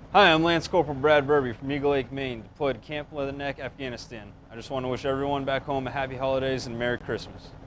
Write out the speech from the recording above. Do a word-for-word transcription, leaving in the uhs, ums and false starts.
Hi, I'm Lance Corporal Brad Berube from Eagle Lake, Maine, deployed to Camp Leatherneck, Afghanistan. I just want to wish everyone back home a happy holidays and Merry Christmas.